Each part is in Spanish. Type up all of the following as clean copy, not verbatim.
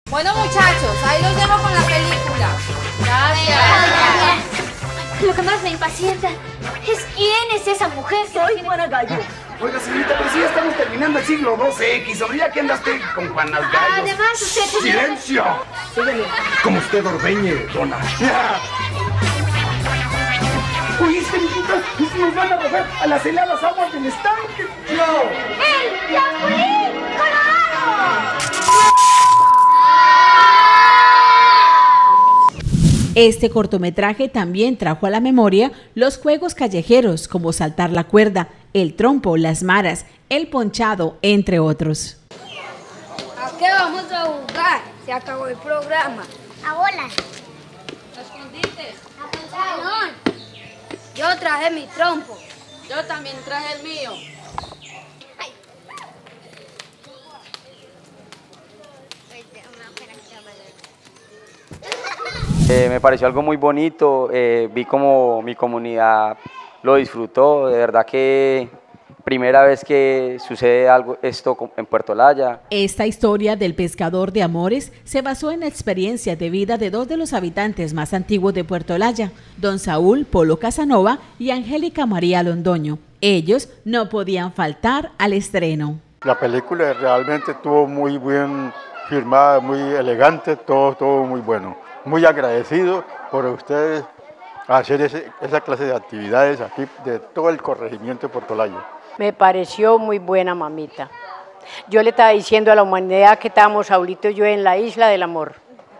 Bueno, muchachos, ahí los dejo con la película. Gracias. Lo que más me impacienta es quién es esa mujer. Soy Juana Gallo. Oiga, señorita, pero si ya estamos terminando el siglo XII, ¿sabría que anda usted con Juanas Gallos? Además, usted... ¡Silencio! Sígueme. Como usted ordeñe, dona. ¿Oíste, mijita? Nos van a arrojar a las heladas aguas del estanque. ¡No! ¡El Chapulín Colorado! Este cortometraje también trajo a la memoria los juegos callejeros como saltar la cuerda, el trompo, las maras, el ponchado, entre otros. ¿A qué vamos a jugar? Se acabó el programa. A bolas. ¿Los escondites? A pantalón. Yo traje mi trompo. Yo también traje el mío. Me pareció algo muy bonito, vi como mi comunidad lo disfrutó, de verdad que primera vez que sucede esto en Puerto Olaya. Esta historia del pescador de amores se basó en la experiencia de vida de dos de los habitantes más antiguos de Puerto Olaya, don Saúl Polo Casanova y Angélica María Londoño. Ellos no podían faltar al estreno. La película realmente estuvo muy bien filmada, muy elegante, todo muy bueno. Muy agradecido por ustedes hacer esa clase de actividades aquí de todo el corregimiento de Puerto Olaya. Me pareció muy buena, mamita. Yo le estaba diciendo a la humanidad que estábamos Saulito y yo en la isla del amor.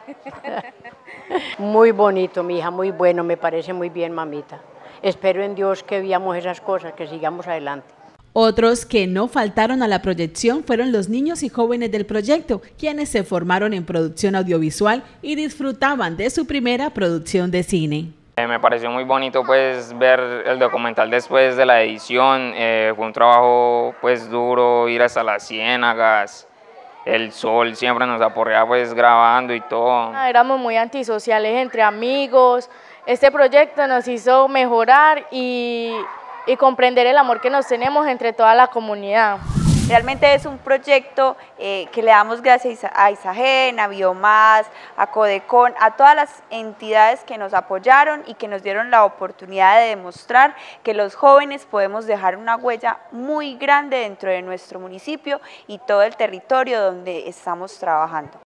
Muy bonito, mi hija, muy bueno, me parece muy bien, mamita. Espero en Dios que veamos esas cosas, que sigamos adelante. Otros que no faltaron a la proyección fueron los niños y jóvenes del proyecto, quienes se formaron en producción audiovisual y disfrutaban de su primera producción de cine. Me pareció muy bonito pues ver el documental después de la edición, fue un trabajo pues duro, ir hasta las ciénagas, el sol siempre nos aporreaba pues grabando y todo. Éramos muy antisociales entre amigos, este proyecto nos hizo mejorar y comprender el amor que nos tenemos entre toda la comunidad. Realmente es un proyecto que le damos gracias a Isagen, a Biomás, a Codecon, a todas las entidades que nos apoyaron y que nos dieron la oportunidad de demostrar que los jóvenes podemos dejar una huella muy grande dentro de nuestro municipio y todo el territorio donde estamos trabajando.